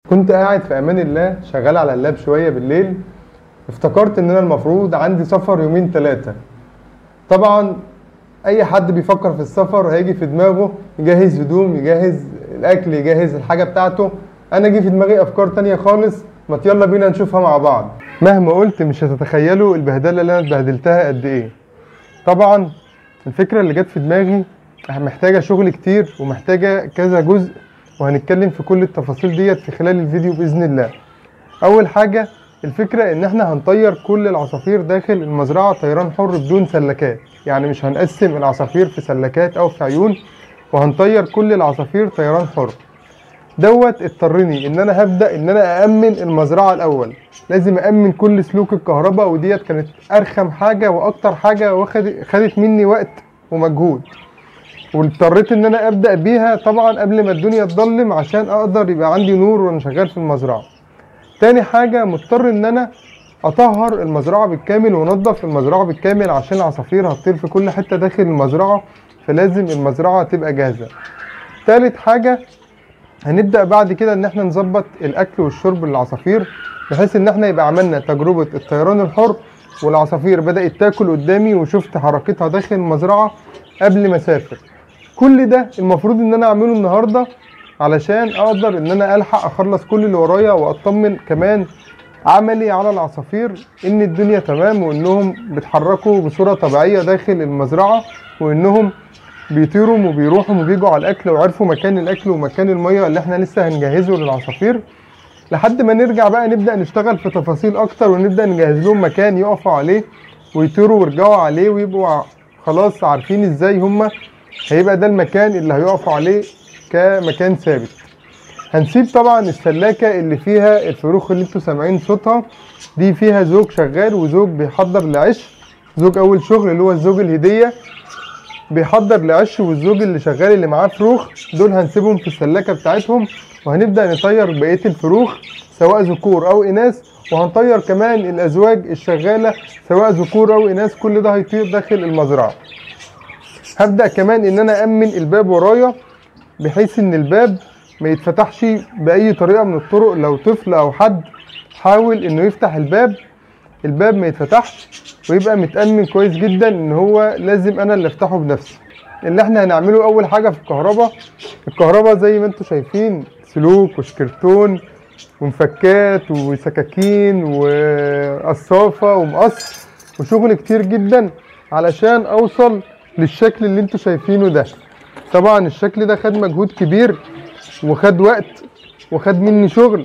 كنت قاعد في امان الله شغال على اللاب شويه بالليل. افتكرت ان انا المفروض عندي سفر يومين ثلاثه. طبعا اي حد بيفكر في السفر هيجي في دماغه يجهز هدوم، يجهز الاكل، يجهز الحاجه بتاعته. انا جه في دماغي افكار تانية خالص، ما يلا بينا نشوفها مع بعض. مهما قلت مش هتتخيلوا البهدله اللي انا اتبهدلتها قد ايه. طبعا الفكره اللي جت في دماغي محتاجه شغل كتير ومحتاجه كذا جزء، وهنتكلم في كل التفاصيل ديت في خلال الفيديو باذن الله. اول حاجه الفكره ان احنا هنطير كل العصافير داخل المزرعه طيران حر بدون سلكات، يعني مش هنقسم العصافير في سلكات او في عيون، وهنطير كل العصافير طيران حر. دوت اضطرني ان انا هبدا ان انا اامن المزرعه الاول. لازم اامن كل سلوك الكهرباء، وديت كانت ارخم حاجه واكتر حاجه خدت مني وقت ومجهود، واضطريت ان انا ابدا بيها طبعا قبل ما الدنيا تضلم عشان اقدر يبقى عندي نور وانا شغال في المزرعه. تاني حاجه مضطر ان انا اطهر المزرعه بالكامل وانضف المزرعه بالكامل عشان العصافير هتطير في كل حته داخل المزرعه، فلازم المزرعه تبقى جاهزه. تالت حاجه هنبدا بعد كده ان احنا نظبط الاكل والشرب للعصافير، بحيث ان احنا يبقى عملنا تجربه الطيران الحر والعصافير بدات تاكل قدامي وشفت حركتها داخل المزرعه قبل ما اسافر. كل ده المفروض ان انا اعمله النهارده علشان اقدر ان انا الحق اخلص كل اللي ورايا، واطمن كمان عملي على العصافير ان الدنيا تمام، وانهم بيتحركوا بصوره طبيعيه داخل المزرعه، وانهم بيطيروا وبيروحوا وبيجوا على الاكل، وعرفوا مكان الاكل ومكان الميه اللي احنا لسه هنجهزه للعصافير. لحد ما نرجع بقى نبدا نشتغل في تفاصيل اكتر، ونبدا نجهز لهم مكان يقفوا عليه ويطيروا ويرجعوا عليه، ويبقوا خلاص عارفين ازاي هما هيبقى ده المكان اللي هيقفوا عليه كمكان ثابت. هنسيب طبعا السلاكه اللي فيها الفروخ اللي انتوا سامعين صوتها دي، فيها زوج شغال وزوج بيحضر لعش. زوج اول شغل اللي هو الزوج الهديه بيحضر لعش، والزوج اللي شغال اللي معاه فروخ دول هنسيبهم في السلاكه بتاعتهم، وهنبدا نطير بقيه الفروخ سواء ذكور او اناث، وهنطير كمان الازواج الشغاله سواء ذكور او اناث. كل ده هيطير داخل المزرعه. هبدا كمان ان انا امن الباب ورايا، بحيث ان الباب ما يتفتحش باي طريقه من الطرق. لو طفل او حد حاول انه يفتح الباب ما يتفتحش، ويبقى متامن كويس جدا ان هو لازم انا اللي افتحه بنفسي. اللي احنا هنعمله اول حاجه في الكهرباء زي ما انتم شايفين سلوك وشكرتون ومفكات وسكاكين وقصافه ومقص وشغل كتير جدا علشان اوصل للشكل اللي انتوا شايفينه ده. طبعا الشكل ده خد مجهود كبير وخد وقت وخد مني شغل.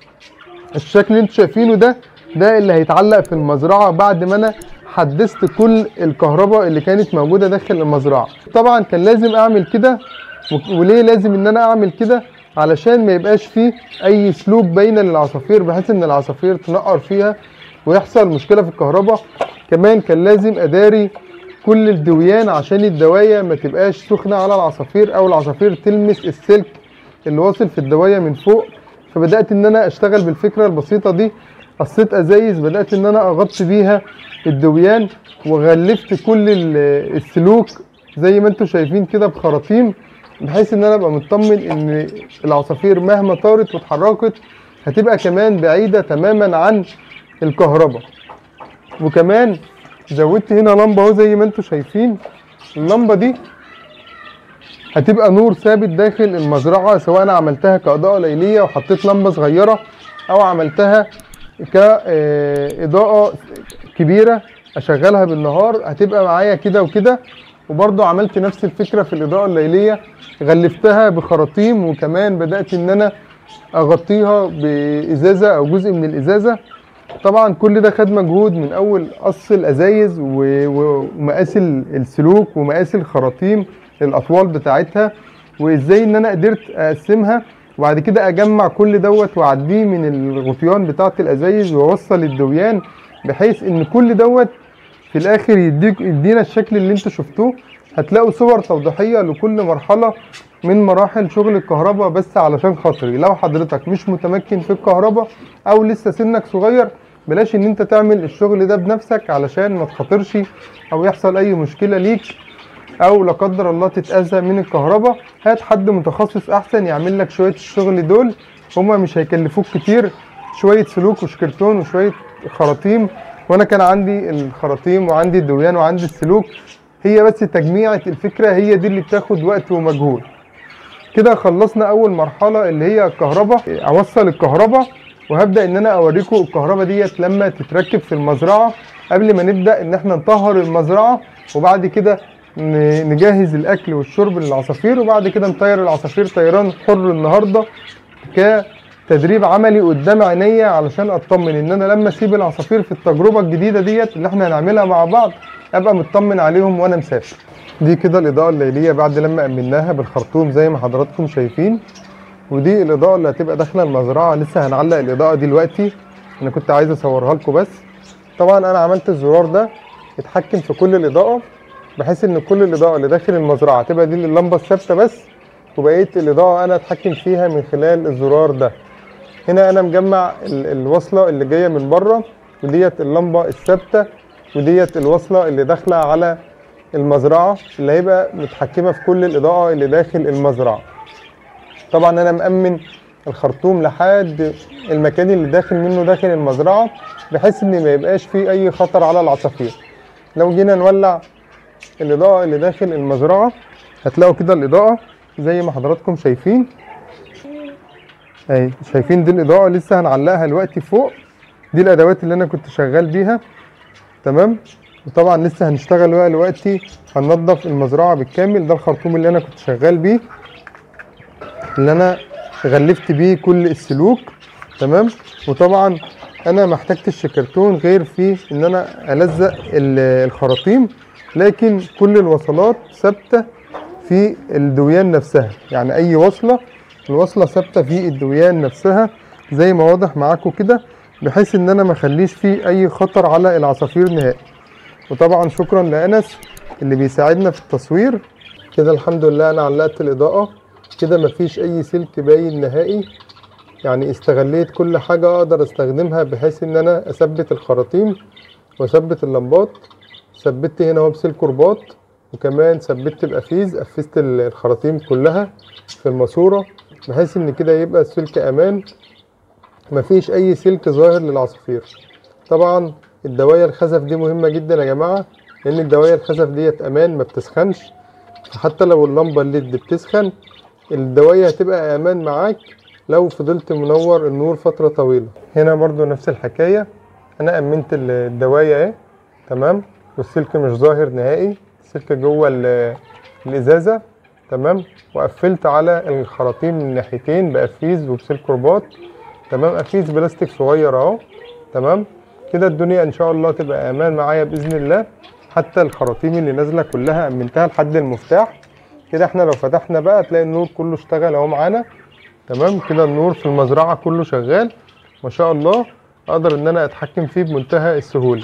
الشكل اللي انتوا شايفينه ده اللي هيتعلق في المزرعه بعد ما انا حدثت كل الكهرباء اللي كانت موجوده داخل المزرعه. طبعا كان لازم اعمل كده. وليه لازم ان انا اعمل كده؟ علشان ما يبقاش فيه اي سلوك باينه للعصافير، بحيث ان العصافير تنقر فيها ويحصل مشكله في الكهرباء. كمان كان لازم اداري كل الدويان عشان الدوايه ما تبقاش سخنه على العصافير، او العصافير تلمس السلك اللي واصل في الدوايه من فوق. فبدات ان انا اشتغل بالفكره البسيطه دي. قصيت ازايز بدات ان انا اغطي بيها الدويان، وغلفت كل السلوك زي ما انتم شايفين كده بخراطيم، بحيث ان انا ابقى مطمن ان العصافير مهما طارت واتحركت هتبقى كمان بعيده تماما عن الكهرباء. وكمان زودت هنا لمبه اهو زي ما انتم شايفين. اللمبه دي هتبقى نور ثابت داخل المزرعه، سواء انا عملتها كاضاءه ليليه وحطيت لمبه صغيره، او عملتها كاضاءه كبيره اشغلها بالنهار، هتبقى معايا كده وكده. وبرضو عملت نفس الفكره في الاضاءه الليليه، غلفتها بخراطيم، وكمان بدات ان انا اغطيها بازازه او جزء من الازازه. طبعا كل ده خد مجهود، من اول قص الازايز ومقاس السلوك ومقاس الخراطيم الاطوال بتاعتها، وازاي ان انا قدرت اقسمها، وبعد كده اجمع كل دوت واعديه من الغطيان بتاعه الازايز واوصل الدويان، بحيث ان كل دوت في الاخر يدينا الشكل اللي انتوا شفتوه. هتلاقوا صور توضيحيه لكل مرحله من مراحل شغل الكهرباء. بس علشان خاطري لو حضرتك مش متمكن في الكهرباء او لسه سنك صغير، بلاش ان انت تعمل الشغل ده بنفسك علشان ما تخاطرش او يحصل اي مشكله ليك، او لا قدر الله تتاذى من الكهرباء. هات حد متخصص احسن يعمل لك شويه الشغل دول، هما مش هيكلفوك كتير، شويه سلوك وشكرتون وشويه خراطيم. وانا كان عندي الخراطيم وعندي الدويان وعندي السلوك، هي بس تجميعة الفكره هي دي اللي بتاخد وقت ومجهود. كده خلصنا اول مرحله اللي هي الكهرباء. اوصل الكهرباء وهبدا ان انا اوريكم الكهرباء ديت لما تتركب في المزرعه، قبل ما نبدا ان احنا نطهر المزرعه، وبعد كده نجهز الاكل والشرب للعصافير، وبعد كده نطير العصافير طيران حر النهارده كتدريب عملي قدام عينيا، علشان اطمن ان انا لما اسيب العصافير في التجربه الجديده ديت اللي احنا هنعملها مع بعض ابقى مطمن عليهم وانا مسافر. دي كده الاضاءه الليليه بعد لما امناها بالخرطوم زي ما حضراتكم شايفين، ودي الاضاءه اللي هتبقى داخله المزرعه. لسه هنعلق الاضاءه دي دلوقتي، انا كنت عايز اصورها لكم بس. طبعا انا عملت الزرار ده يتحكم في كل الاضاءه، بحيث ان كل الاضاءه اللي داخل المزرعه تبقى دي اللمبه الثابته بس، وبقيه الاضاءه انا اتحكم فيها من خلال الزرار ده. هنا انا مجمع الوصله اللي جايه من بره، وديت اللمبه الثابته، وديت الوصله اللي داخله على المزرعه اللي هيبقى متحكمه في كل الاضاءه اللي داخل المزرعه. طبعا انا مأمن الخرطوم لحد المكان اللي داخل منه داخل المزرعه، بحيث ان ما يبقاش فيه اي خطر على العصافير. لو جينا نولع الاضاءه اللي داخل المزرعه هتلاقوا كده الاضاءه زي ما حضراتكم شايفين اهي. شايفين دي الاضاءه لسه هنعلقها دلوقتي فوق. دي الادوات اللي انا كنت شغال بيها، تمام. وطبعا لسه هنشتغل بقى دلوقتي، هننضف المزرعه بالكامل. ده الخرطوم اللي انا كنت شغال بيه، اللي انا غلفت بيه كل السلوك، تمام. وطبعا انا ما احتجتش شكرتون غير في ان انا الزق الخراطيم، لكن كل الوصلات ثابته في الدويان نفسها. يعني اي وصله، الوصله ثابته في الدويان نفسها زي ما واضح معاكم كده، بحيث ان انا ما اخليش فيه اي خطر على العصافير نهائي. وطبعا شكرا لأنس اللي بيساعدنا في التصوير. كده الحمد لله انا علقت الاضاءه كده، مفيش اي سلك باين نهائي. يعني استغليت كل حاجه اقدر استخدمها بحيث ان انا اثبت الخراطيم واثبت اللمبات. ثبت هنا اهو بسلك رباط، وكمان ثبت بقفيز، قفزت الخراطيم كلها في الماسوره، بحيث ان كده يبقى السلك امان، مفيش اي سلك ظاهر للعصافير. طبعا الدوايه الخزف دي مهمه جدا يا جماعه، لان الدوايه الخزف ديت امان، ما بتسخنش. فحتى لو اللمبه الليد بتسخن، الدوايه هتبقى امان معاك لو فضلت منور النور فتره طويله. هنا برضو نفس الحكايه، انا امنت الدوايه اهي، تمام. والسلك مش ظاهر نهائي، السلك جوه الازازه، تمام. وقفلت على الخراطيم من الناحيتين بقفيز وبسلك رباط، تمام. قفيز بلاستيك صغير اهو، تمام. كده الدنيا ان شاء الله تبقى امان معايا باذن الله. حتى الخراطيم اللي نازله كلها امنتها لحد المفتاح. كده احنا لو فتحنا بقى تلاقي النور كله اشتغل اهو معانا، تمام. كده النور في المزرعه كله شغال ما شاء الله، اقدر ان انا اتحكم فيه بمنتهى السهوله.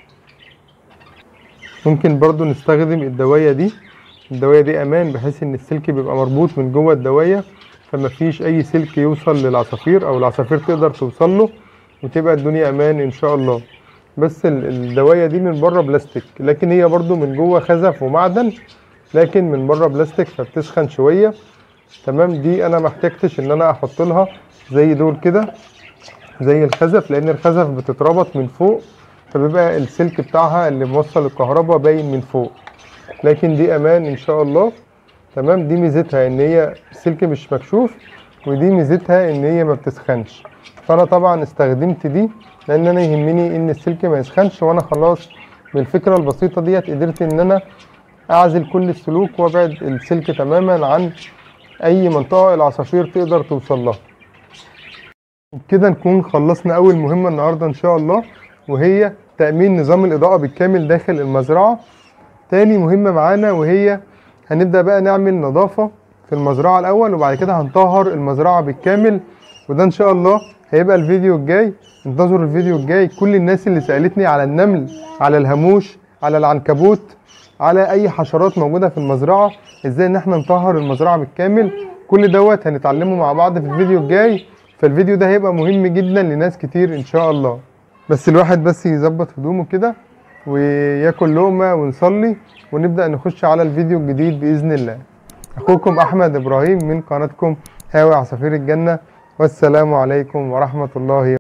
ممكن برضو نستخدم الدوايه دي. الدوايه دي امان، بحيث ان السلك بيبقى مربوط من جوه الدوايه، فما فيش اي سلك يوصل للعصافير او العصافير تقدر توصل له، وتبقى الدنيا امان ان شاء الله. بس الدوايه دي من بره بلاستيك، لكن هي برضو من جوه خزف ومعدن، لكن من بره بلاستيك فبتسخن شويه، تمام. دي انا ما احتجتش ان انا احط لها زي دول كده زي الخزف، لان الخزف بتتربط من فوق، فبيبقى السلك بتاعها اللي موصل الكهرباء باين من فوق. لكن دي امان ان شاء الله، تمام. دي ميزتها ان هي السلك مش مكشوف، ودي ميزتها ان هي ما بتسخنش. فانا طبعا استخدمت دي لان انا يهمني ان السلك ما يسخنش، وانا خلاص بالفكره البسيطه ديت قدرت ان انا اعزل كل السلوك وابعد السلك تماما عن اي منطقه العصافير تقدر توصل لها. وبكده نكون خلصنا اول مهمه النهارده ان شاء الله، وهي تامين نظام الاضاءه بالكامل داخل المزرعه. تاني مهمه معانا وهي هنبدا بقى نعمل نظافه في المزرعه الاول، وبعد كده هنطهر المزرعه بالكامل. وده ان شاء الله هيبقى الفيديو الجاي. انتظروا الفيديو الجاي. كل الناس اللي سالتني على النمل، على الهاموش، على العنكبوت، على اي حشرات موجوده في المزرعه، ازاي ان احنا نطهر المزرعه بالكامل، كل دوت هنتعلمه مع بعض في الفيديو الجاي. فالفيديو ده هيبقى مهم جدا لناس كتير ان شاء الله. بس الواحد بس يظبط هدومه كده وياكل لقمه ونصلي، ونبدا نخش على الفيديو الجديد باذن الله. اخوكم احمد ابراهيم من قناتكم هاوي عصافير الجنه، والسلام عليكم ورحمة الله